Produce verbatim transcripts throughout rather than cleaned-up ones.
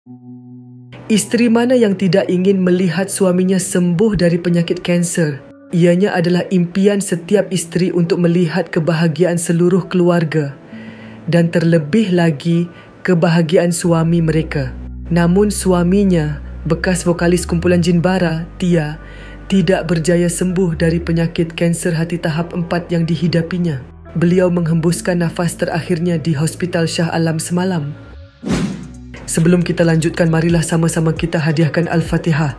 Isteri mana yang tidak ingin melihat suaminya sembuh dari penyakit kanser? Ianya adalah impian setiap isteri untuk melihat kebahagiaan seluruh keluarga dan terlebih lagi kebahagiaan suami mereka. Namun suaminya, bekas vokalis kumpulan Jin Bara, Tia, tidak berjaya sembuh dari penyakit kanser hati tahap empat yang dihidapinya. Beliau menghembuskan nafas terakhirnya di Hospital Shah Alam semalam. Sebelum kita lanjutkan, marilah sama-sama kita hadiahkan Al-Fatihah.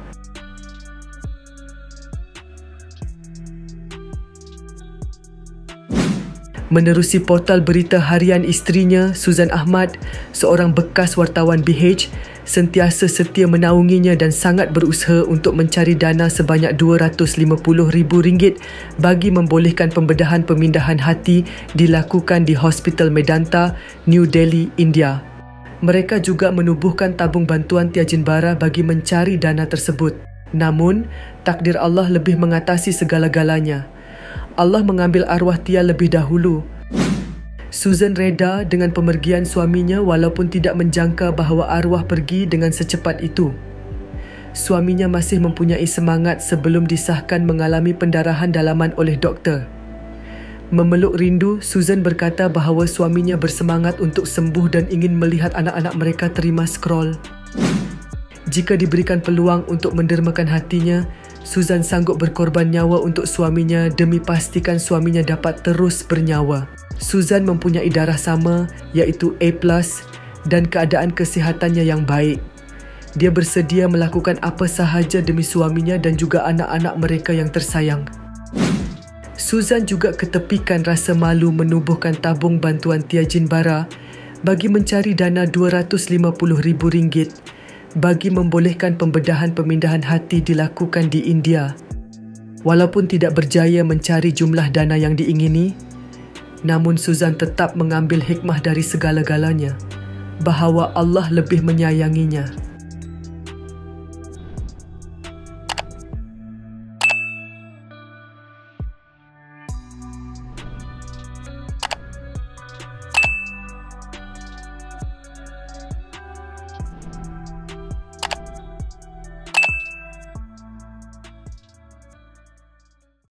Menerusi portal berita harian isterinya, Suzan Ahmad, seorang bekas wartawan B H, sentiasa setia menaunginya dan sangat berusaha untuk mencari dana sebanyak dua ratus lima puluh ribu ringgit bagi membolehkan pembedahan pemindahan hati dilakukan di Hospital Medanta, New Delhi, India. Mereka juga menubuhkan tabung bantuan Tia Jin Bara bagi mencari dana tersebut. Namun, takdir Allah lebih mengatasi segala-galanya. Allah mengambil arwah Tia lebih dahulu. Suzan reda dengan pemergian suaminya walaupun tidak menjangka bahawa arwah pergi dengan secepat itu. Suaminya masih mempunyai semangat sebelum disahkan mengalami pendarahan dalaman oleh doktor. Memeluk rindu, Suzan berkata bahawa suaminya bersemangat untuk sembuh dan ingin melihat anak-anak mereka terima scroll. Jika diberikan peluang untuk mendermakan hatinya, Suzan sanggup berkorban nyawa untuk suaminya demi pastikan suaminya dapat terus bernyawa. Suzan mempunyai darah sama, iaitu A plus, dan keadaan kesihatannya yang baik. Dia bersedia melakukan apa sahaja demi suaminya dan juga anak-anak mereka yang tersayang. Suzan juga ketepikan rasa malu menubuhkan tabung bantuan Tia Jin Bara bagi mencari dana dua ratus lima puluh ribu ringgit bagi membolehkan pembedahan pemindahan hati dilakukan di India. Walaupun tidak berjaya mencari jumlah dana yang diingini, namun Suzan tetap mengambil hikmah dari segala-galanya, bahawa Allah lebih menyayanginya.